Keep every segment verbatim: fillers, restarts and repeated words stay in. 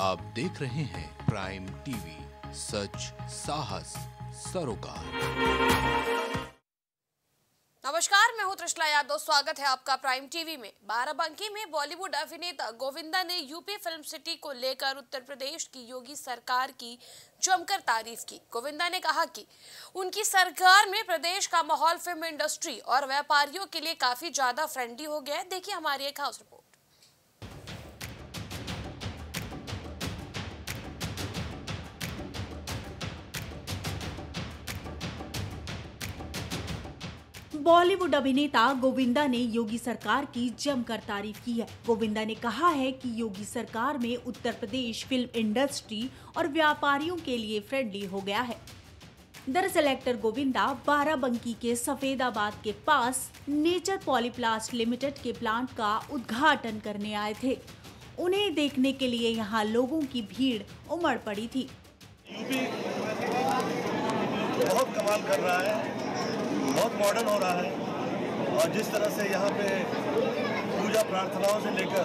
आप देख रहे हैं प्राइम टीवी, सच साहस सरोकार। नमस्कार, मैं हूं त्रिशला यादव। स्वागत है आपका प्राइम टीवी में। बाराबंकी में बॉलीवुड अभिनेता गोविंदा ने यूपी फिल्म सिटी को लेकर उत्तर प्रदेश की योगी सरकार की जमकर तारीफ की। गोविंदा ने कहा कि उनकी सरकार में प्रदेश का माहौल फिल्म इंडस्ट्री और व्यापारियों के लिए काफी ज्यादा फ्रेंडली हो गया है। देखिए हमारी एक खास रिपोर्ट। बॉलीवुड अभिनेता गोविंदा ने योगी सरकार की जमकर तारीफ की है। गोविंदा ने कहा है कि योगी सरकार में उत्तर प्रदेश फिल्म इंडस्ट्री और व्यापारियों के लिए फ्रेंडली हो गया है। दरअसल एक्टर गोविंदा बाराबंकी के सफेदाबाद के पास नेचर पॉलीप्लास्ट लिमिटेड के प्लांट का उद्घाटन करने आए थे। उन्हें देखने के लिए यहाँ लोगों की भीड़ उमड़ पड़ी थी। यूपी बहुत कमाल कर रहा है, बहुत मॉडर्न हो रहा है और जिस तरह से यहाँ पे पूजा प्रार्थनाओं से लेकर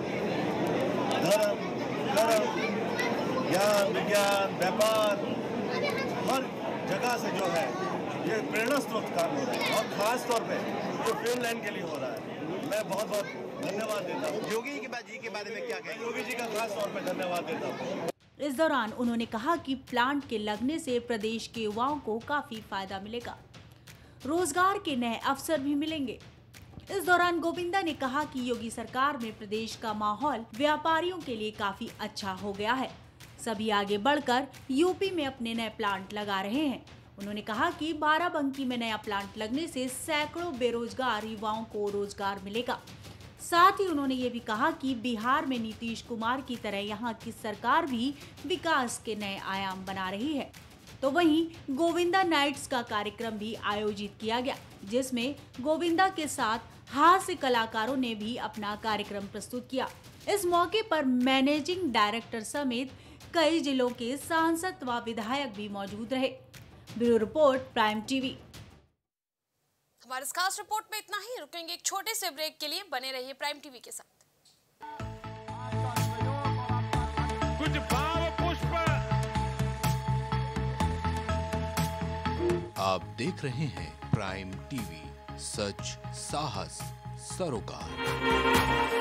धर्म, कर्म, ज्ञान, विज्ञान, व्यापार, हर जगह से जो है ये प्रेरणा स्रोत काम हो रहा है और खास तौर पे जो फिल्म लाइन के लिए हो रहा है। मैं बहुत बहुत धन्यवाद देता हूँ। योगी जी के बारे में क्या कहें? योगी जी का खास तौर पे धन्यवाद देता हूँ। इस दौरान उन्होंने कहा कि प्लांट के लगने से प्रदेश के युवाओं को काफी फायदा मिलेगा, रोजगार के नए अवसर भी मिलेंगे। इस दौरान गोविंदा ने कहा कि योगी सरकार में प्रदेश का माहौल व्यापारियों के लिए काफी अच्छा हो गया है। सभी आगे बढ़कर यूपी में अपने नए प्लांट लगा रहे हैं। उन्होंने कहा कि बाराबंकी में नया प्लांट लगने से सैकड़ों बेरोजगार युवाओं को रोजगार मिलेगा। साथ ही उन्होंने ये भी कहा कि बिहार में नीतीश कुमार की तरह यहाँ की सरकार भी विकास के नए आयाम बना रही है। तो वहीं गोविंदा नाइट्स का कार्यक्रम भी आयोजित किया गया, जिसमें गोविंदा के साथ हास्य कलाकारों ने भी अपना कार्यक्रम प्रस्तुत किया। इस मौके पर मैनेजिंग डायरेक्टर समेत कई जिलों के सांसद व विधायक भी मौजूद रहे। Bureau report, prime TV. हमारे इस खास रिपोर्ट में इतना ही। रुकेंगे एक छोटे से ब्रेक के लिए, बने रहिए प्राइम टीवी के साथ। कुछ भाव पुष्प। आप देख रहे हैं प्राइम टीवी, सच साहस सरोकार।